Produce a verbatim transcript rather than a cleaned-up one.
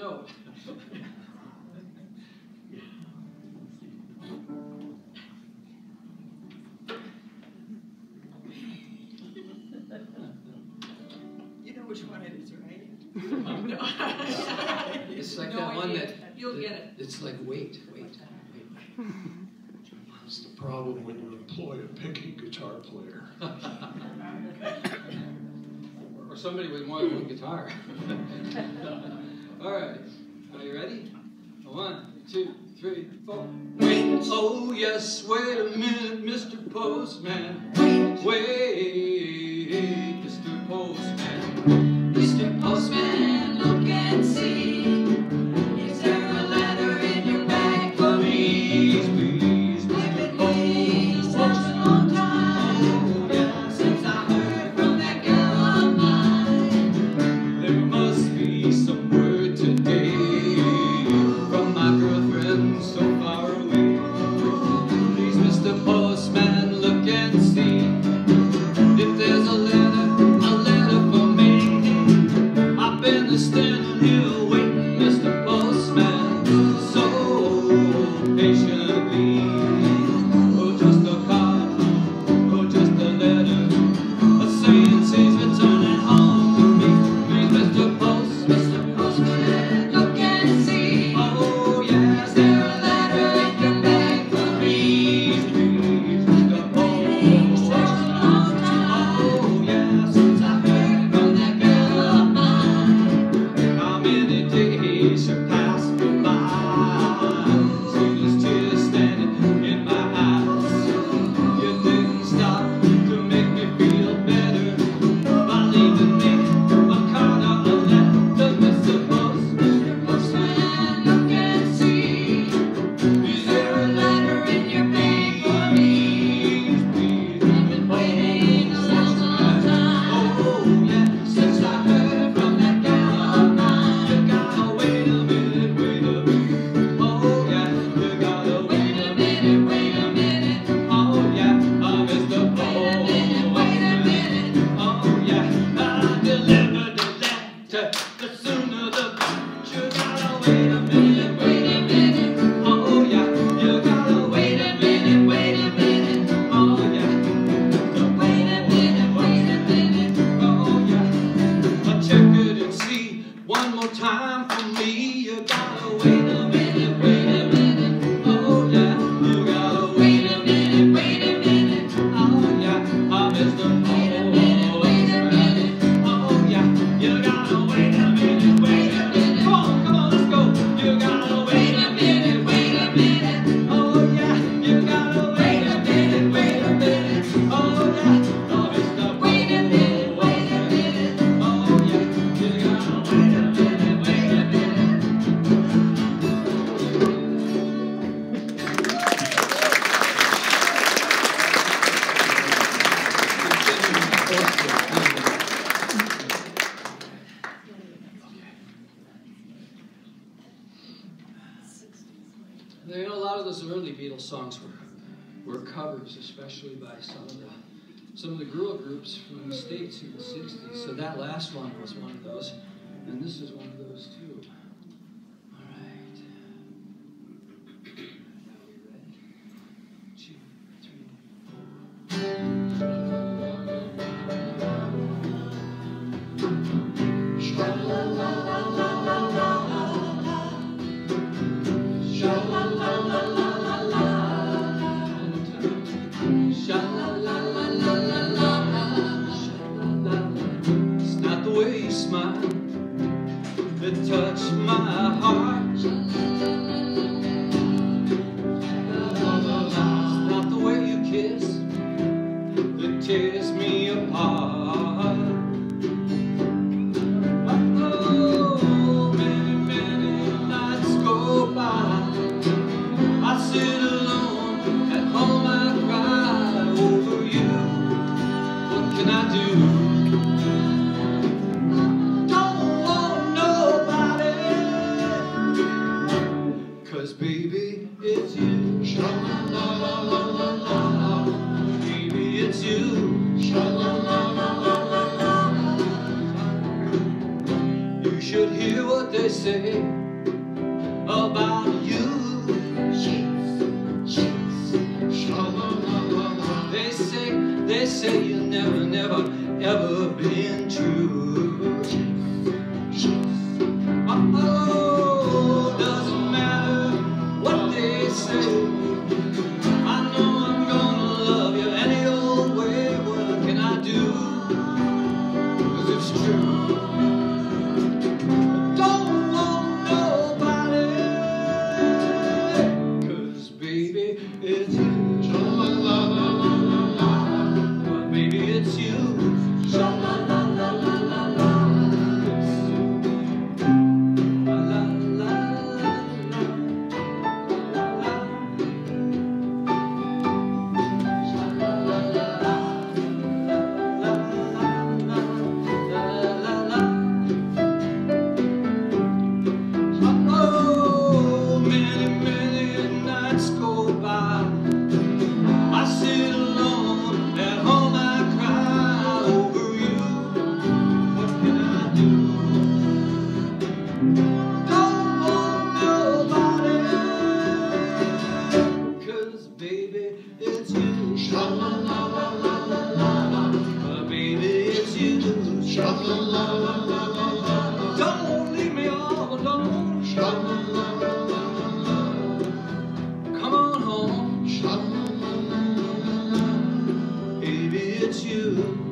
note. You know which one it is, right? No. It's like No that one idea. that You'll that, get it. It's like wait, wait, wait. That's the problem when you employ a picky guitar player. Or somebody with more than one guitar. All right, are you ready? One, two, three, four. Wait, oh yes, wait a minute, Mister Postman. Wait, wait, Mister Postman. Mister Postman, look and see. Is there a letter in your bag for me? Please, please, I've Mister been waiting such a long time. Oh, yeah. Since I heard from that girl of mine. There must be some word today from my girlfriend so far away. Please, Mister Postman, look and see if there's a letter, a letter for me. I've been standing here waiting, Mister Postman, so patiently. Oh, just a card, oh, just a letter, a saying says returning home to me. Please, Mister Post, Mister Postman, look and see. Oh, yeah, Is there a letter in your bag for me? please, please, Mister Waiting such a Post. long time. Oh, yeah, Since I heard from that girl of mine. how many days have passed me by? See these tears standing in my eyes. You didn't stop to make me feel better by leaving me a card or a letter, Mister Post. Mister Postman, look and see. Is there a letter in your bag for me? Please, I've been waiting such a long time. oh yeah, Since I heard from that girl of mine. you gotta wait a minute, wait a minute. Oh yeah, you gotta Wait wait a a minute, wait a minute. Oh yeah, uh, Mister Wait a minute, wait a minute. Oh yeah, I delivered the letter. The sooner the better. You gotta wait a minute, Wait a minute. oh yeah, you gotta wait Wait a minute, wait a minute. Oh yeah, Wait a minute, wait a minute. oh yeah. I'll check it and see one more time for me. You gotta wait a minute, wait a minute. Oh yeah, you gotta wait a minute, wait a minute. Oh yeah, I'm Mister Wait a minute, wait a minute. Oh yeah, you gotta wait a minute, wait a minute. Come on, come on, let's go. You gotta wait a minute, wait a minute. Oh yeah, you gotta wait a minute, wait a minute. Oh yeah, oh Mister Wait a minute, wait a minute. Oh yeah, you gotta wait a minute, wait a minute. You know, a lot of those early Beatles songs were were covers, especially by some of the some of the girl groups from the States in the sixties. So that last one was one of those, and this is one of those too. All right. Are we ready? Two, three, It's not the way you smile that touches say about you. Sheets, sheets, sha-la-la-la-la. They say, they say you never, never, ever been true. Sheets, Oh, doesn't matter what they say. I know I'm gonna love you any old way. What can I do? 'Cause it's true. Don't want nobody. 'Cause baby, it's you. Sha-la-la-la-la-la-la. Well, baby, it's you. sha-la-la-la-la-la-la. La, la, la, la, la, la. Oh, many, many nights go by. I sit alone at home, I cry over you. What can I do? Don't want nobody. 'Cause baby, it's you. Sha-la-la-la-la-la-la. Uh, baby, it's you. Sha-la-la-la-la-la-la. Don't leave me all alone. Sha-la-la-la-la-la-la. Come on home, Sha-la-la-la-la-la-la. baby, it's you.